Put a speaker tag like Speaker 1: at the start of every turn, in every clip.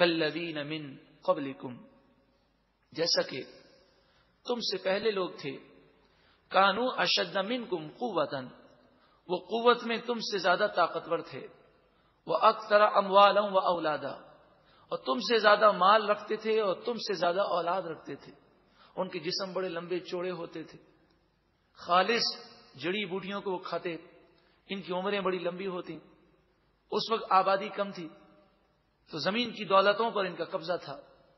Speaker 1: کالذین من قبلکم، جیسا کہ تم سے پہلے لوگ تھے، کانوا اشد منکم قوۃ، وہ قوت میں تم سے زیادہ طاقتور تھے، واکثر اموالا واولادا، اور تم سے زیادہ مال رکھتے تھے اور تم سے زیادہ اولاد رکھتے تھے. ان کے جسم بڑے لمبے چوڑے ہوتے تھے، خالص جڑی بوٹیوں کو وہ کھاتے، ان کی عمریں بڑی لمبی ہوتی. اس وقت آبادی کم تھی تو زمین کی دولتوں پر ان کا قبضہ تھا.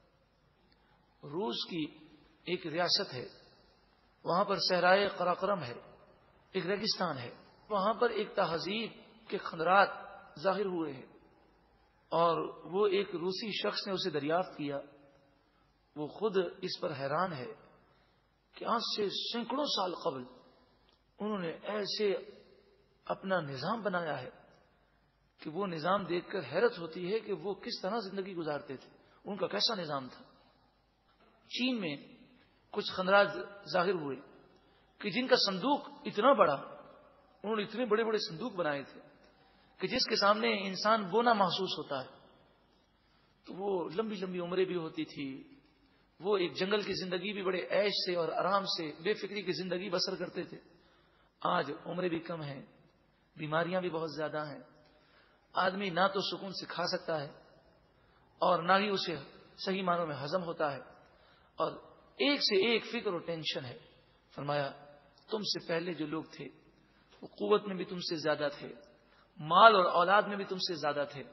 Speaker 1: روس کی ایک ریاست ہے، وہاں پر صحرائے قراقرم ہے، ایک ریگستان ہے، وہاں پر ایک تہذیب کے خندرات ظاہر ہوئے ہیں، اور وہ ایک روسی شخص نے اسے دریافت کیا. وہ خود اس پر حیران ہے کہ آج سے سینکڑوں سال قبل انہوں نے ایسے اپنا نظام بنایا ہے کہ وہ نظام دیکھ کر حیرت ہوتی ہے کہ وہ کس طرح زندگی گزارتے تھے، ان کا کیسا نظام تھا. چین میں کچھ خندرات ظاہر ہوئے کہ جن کا صندوق اتنا بڑا، انہوں نے اتنے بڑے بڑے صندوق بنائے تھے کہ جس کے سامنے انسان بونا محسوس ہوتا ہے. تو وہ لمبی لمبی عمریں بھی ہوتی تھی، وہ ایک جنگل کی زندگی بھی بڑے عیش سے اور آرام سے بے فکری کی زندگی بسر کرتے تھے. آج عمریں بھی کم ہیں، بیماریاں بھی بہت زیادہ ہیں، آدمی نہ تو سکون سے کھا سکتا ہے اور نہ ہی اسے صحیح معنوں میں ہضم ہوتا ہے، اور ایک سے ایک فکر و ٹینشن ہے. فرمایا تم سے پہلے جو لوگ تھے وہ قوت میں بھی تم سے زیادہ تھے، مال اور اولاد میں بھی تم سے زیادہ تھے.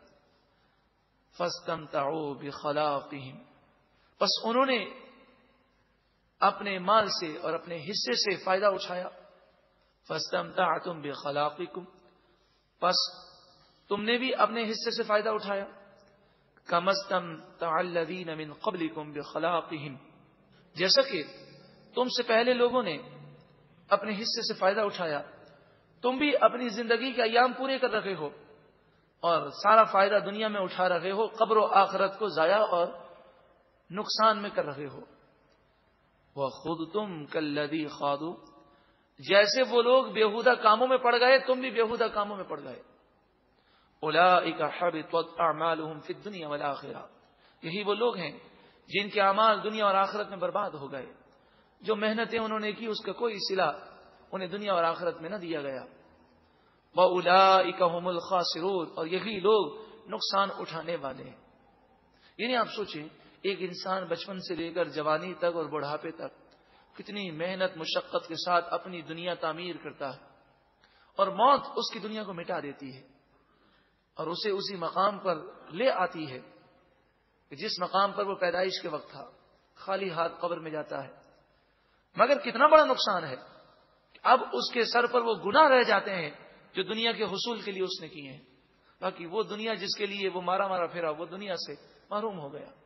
Speaker 1: فاستمتعوا بخلاقہم، بس انہوں نے اپنے مال سے اور اپنے حصے سے فائدہ اٹھایا. فاستمتعتم بخلاقکم، بس تم نے بھی اپنے حصے سے فائدہ اٹھایا. کما استمتع الذین من قبلکم بخلاقہم، جیسا کہ تم سے پہلے لوگوں نے اپنے حصے سے فائدہ اٹھایا، تم بھی اپنی زندگی کے ایام پورے کر رہے ہو اور سارا فائدہ دنیا میں اٹھا رہے ہو، قبر و آخرت کو ضائع اور نقصان میں کر رہے ہو. وَخُذْتُمْ كَالَّذِي خَاضُوا، جیسے وہ لوگ بیہودہ کاموں میں پڑ گئے تم بھی بیہودہ کاموں میں پڑ گئے. اولئک حبطت اعمالهم فی الدنیا والآخرہ، یہی وہ لوگ ہیں جن کے اعمال دنیا اور آخرت میں برباد ہو گئے. جو محنتیں انہوں نے کی اس کا کوئی صلہ انہیں دنیا اور آخرت میں نہ دیا گیا. وَأُولَئِكَ هُمُ الْخَاسِرُونَ، اور یہی لوگ نقصان اٹھانے والے ہیں. یعنی آپ سوچیں، ایک انسان بچپن سے لے کر جوانی تک اور بڑھاپے تک کتنی محنت مشقت کے ساتھ اپنی دنیا تعمیر کرتا ہے، اور موت اس کی دنیا کو مٹا دیتی ہے اور اسے اسی مقام پر لے آتی ہے کہ جس مقام پر وہ پیدائش کے وقت تھا. خالی ہاتھ قبر میں جاتا ہے. مگر کتنا بڑا نقصان ہے کہ اب اس کے سر پر وہ گناہ رہ جاتے ہیں جو دنیا کے حصول کے لیے اس نے کیے ہیں. باقی وہ دنیا جس کے لیے وہ مارا پھرا، وہ دنیا سے محروم ہو گیا.